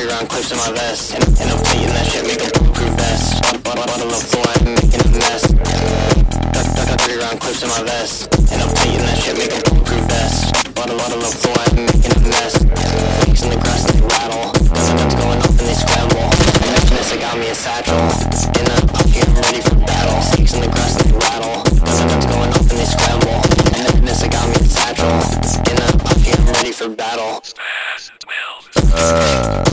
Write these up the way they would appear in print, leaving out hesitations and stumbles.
30 round clips in my vest, and I'm taking that shit, make a bulletproof vest. Bottle of floor, I'm making a mess. 30 round clips in my vest, and I'm taking that shit, make a bulletproof vest. Bottle of floor, I'm making a mess. Flakes in the grass, they rattle. Guns going off and they scramble. I mentioned this, I got me a satchel. In a pocket, I'm ready for battle. Snakes in the grass, they rattle. Guns going off and they scramble. I mentioned this, I got me a satchel. In a pocket, I'm ready for battle. SPAS-12.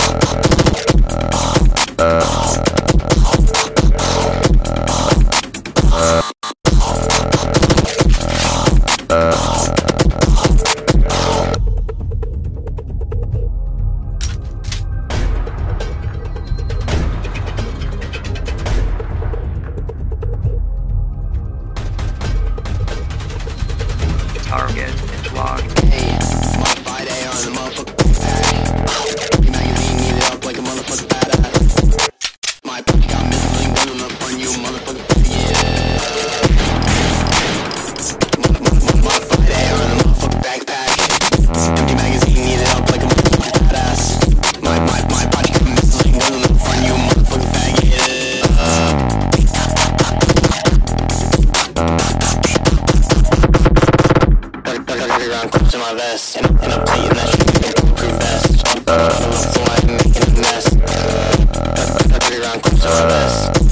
Target is locked. Hey, my Friday on the motherfucker bag. Your magazine need it up like a motherfucker badass. My bitch got missing one up on you, motherfucker. Yeah. My Friday on the motherfucker backpack. Empty magazine need it up like a motherfucker badass. My body got missing one up on you, motherfucker bag. Yeah. 30 round clips in my vest, and I'm taking that shit, make a bulletproof vest. On the floor, I'm making a mess. 30 round clips in my vest.